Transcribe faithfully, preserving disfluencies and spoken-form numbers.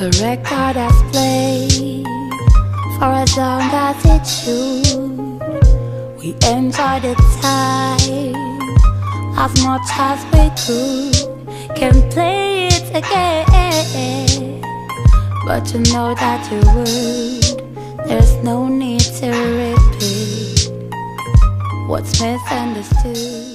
The record has played for as long as it should. We enjoy the time as much as we could. Can play it again, but you know that you would. There's no need to repeat what's misunderstood.